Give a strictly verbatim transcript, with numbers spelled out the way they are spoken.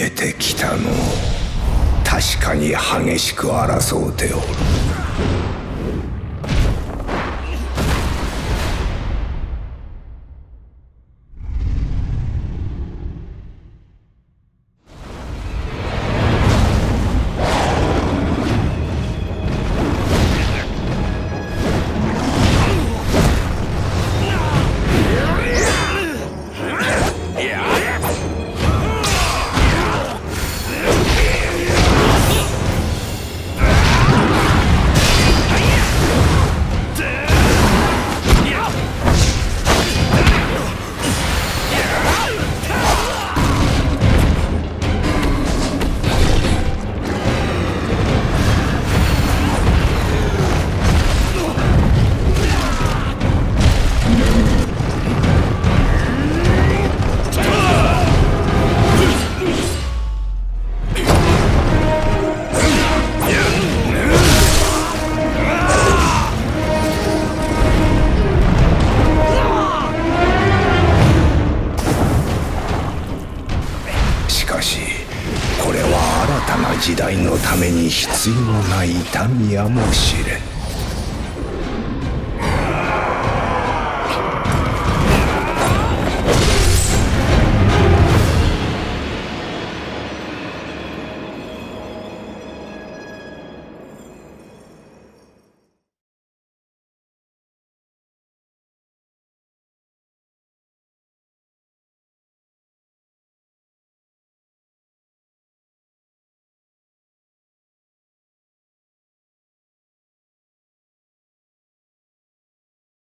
えてきたの。確かに激しく争うておる。しかしこれは新たな時代のために必要な痛みやもしれん。